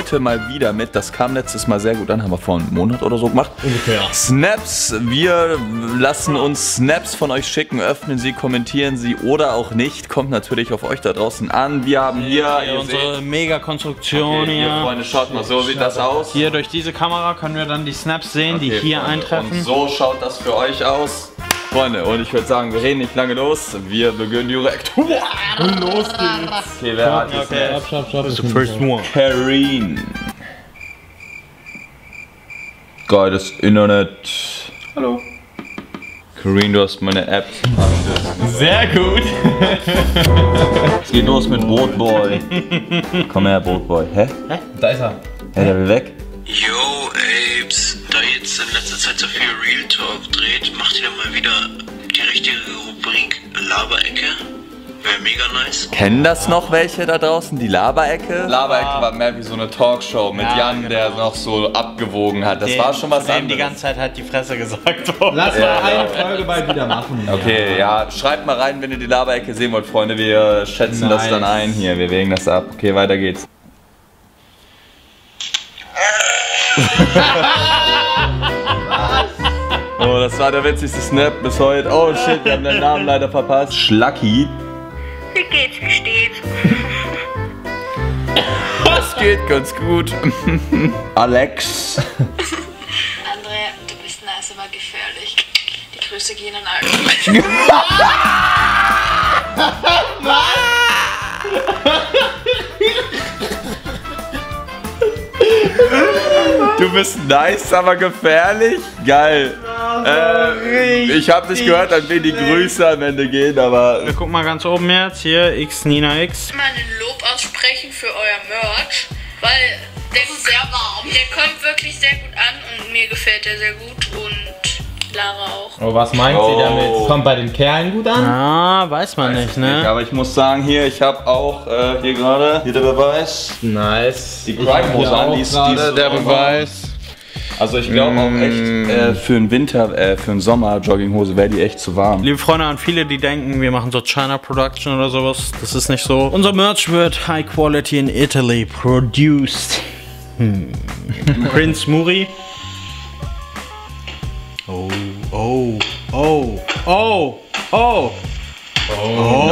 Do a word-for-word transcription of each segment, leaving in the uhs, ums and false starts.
heute mal wieder mit. Das kam letztes Mal sehr gut an, haben wir vor einem Monat oder so gemacht. Ungefähr. Snaps, wir lassen uns Snaps von euch schicken, öffnen sie, kommentieren sie oder auch nicht. Kommt natürlich auf euch da draußen an. Wir haben hier, Ja, ihr unsere Mega-Konstruktion okay, hier, hier. Freunde, schaut mal, so sieht das aus. Hier durch diese Kamera können wir dann die Snaps sehen, die Okay, hier Freunde, eintreffen. Und so schaut das für euch aus. Freunde, und ich würde sagen, wir reden nicht lange los. Wir beginnen direkt. Und los geht's. Okay, wer hat die Okay. Snaps? Stopp, stopp, The first one. Karine. Geiles Internet. Hallo. Karine, du hast meine App. Sehr gut. Es geht los mit Brotboy. Komm her, Brotboy. Hä? Hä? Da ist er. Hä, der will weg? Yo, Apes, da jetzt in letzter Zeit so viel Real Talk dreht, macht ihr dann mal wieder die richtige Rubrik Laberecke? Wäre mega nice. Kennen das noch welche da draußen? Die Laberecke? Laberecke war mehr wie so eine Talkshow mit Ja, Jan, genau. der noch so abgewogen hat. Das war schon was Dem die anderes. ganze Zeit halt die Fresse gesagt worden. Lass mal eine Folge bald wieder machen. Okay, ja, schreibt mal rein, wenn ihr die Laberecke sehen wollt, Freunde. Wir schätzen das Nice. dann ein hier. Wir wägen das ab. Okay, weiter geht's. Oh, das war der witzigste Snap bis heute. Oh shit, wir haben den Namen leider verpasst. Schlacki. Wie geht's, wie steht's? Das geht ganz gut. Alex. Andrea, du bist nice, aber gefährlich. Die Grüße gehen an alle. Du bist nice, aber gefährlich. Geil. Äh, ich habe nicht gehört, an wen die Grüße am Ende gehen, aber... Wir gucken mal ganz oben jetzt. Hier, X Nina X. Mal ein Lob aussprechen für euer Merch, weil der ist sehr warm. Der kommt wirklich sehr gut an und mir gefällt der sehr gut und Lara auch. Oh, was meint Oh. sie damit? Kommt bei den Kerlen gut an? Ah, weiß man nicht, ne? Aber ich muss sagen, hier, ich habe auch äh, hier gerade, hier der Beweis. Nice. Die Ich hab Crime-Hose hier an, auch die ist- gerade die ist so der warm. Beweis. Also ich glaube auch echt, äh, für den Winter, äh, für den Sommer Jogginghose wäre die echt zu warm. Liebe Freunde, an viele, die denken, wir machen so China Production oder sowas, das ist nicht so. Unser Merch wird High Quality in Italy produced. Hm. Prince Muri. Oh, oh, oh, oh, oh. Oh,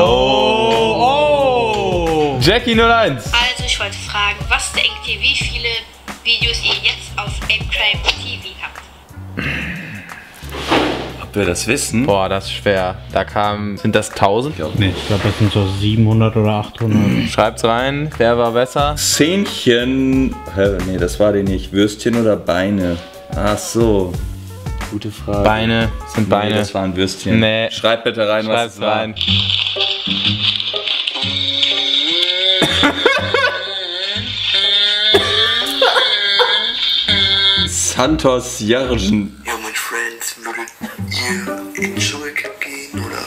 oh. Jackie null eins. Also ich wollte fragen, was denkt ihr, wie viele Videos ihr jetzt auf Apecrime T V habt? Ob wir das wissen? Boah, das ist schwer. Da kam. Sind das tausend? Ich glaube nicht. Ich glaube, das sind so siebenhundert oder achthundert. Schreibt's rein. Wer war besser? Zähnchen. Hä, nee, das war die nicht. Würstchen oder Beine? Ach so. Gute Frage. Beine. Sind Beine. Nee, das waren Würstchen. Nee. Schreibt bitte rein, was Schreib's es war. rein. Santos Jargen. Ja, mein Friend, würdet ihr in Dschungelcamp gehen oder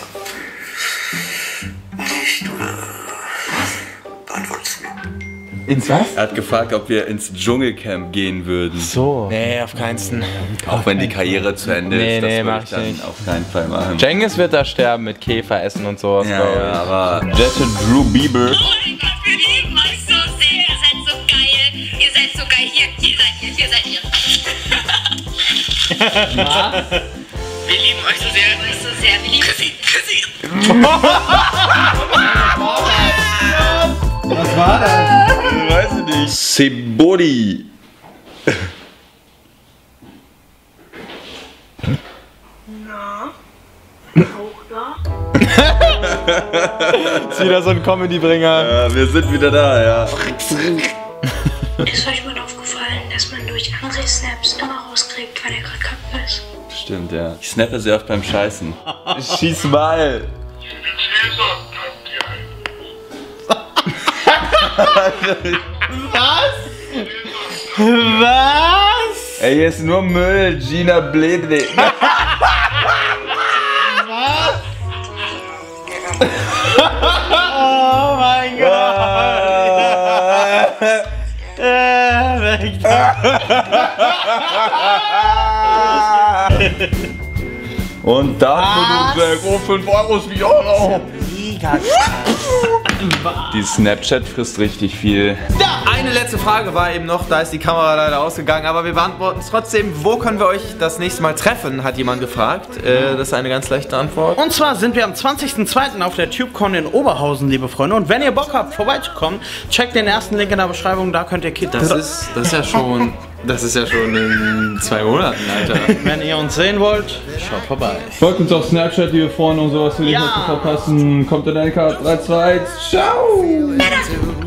nicht? Oder beantwortet es mir? Ins was? Er hat gefragt, ob wir ins Dschungelcamp gehen würden. So. Nee, auf keinen. Auch wenn die Karriere zu Ende Nee, ist, das nee, würde mach ich ich dann nicht. auf keinen Fall machen. Cengiz wird da sterben mit Käfer essen und sowas. Ja, glaub ich. ja, aber Jette Drew Bieber. Oh mein Gott, wir lieben euch so sehr. Ihr seid so geil. Ihr seid so geil. Hier, hier seid ihr, hier seid ihr. Was? Wir lieben euch so sehr. Euch so sehr. Wir lieben Chrissy, Chrissy! Was war das? Ich weiß ich nicht. Sebodi. Ist wieder so ein Comedy-Bringer. Ja, wir sind wieder da, ja. Ist euch mal aufgefallen, dass man durch andere Snaps immer rauskriegt, wann er gerade kacke ist? Stimmt, ja. Ich snappe sehr oft beim Scheißen. Schieß mal. Was? Ey, hier ist nur Müll. Gina Bledle. Oh mein Gott. Äh, weg da. Und dafür du Jack, oh, fünf Euro ist wie Euro. Die Snapchat frisst richtig viel. Eine letzte Frage war eben noch, da ist die Kamera leider ausgegangen, aber wir beantworten es trotzdem. Wo können wir euch das nächste Mal treffen, hat jemand gefragt. Äh, das ist eine ganz leichte Antwort. Und zwar sind wir am zwanzigsten zweiten auf der TubeCon in Oberhausen, liebe Freunde. Und wenn ihr Bock habt, vorbeizukommen, checkt den ersten Link in der Beschreibung, da könnt ihr Kids. Das ist, das ist ja schon, das ist ja schon in zwei Monaten, Alter. Wenn ihr uns sehen wollt, schaut vorbei. Folgt uns auf Snapchat, liebe Freunde, und sowas will ich Ja. nicht verpassen. Kommt in deine Karte. drei, zwei, eins, ciao!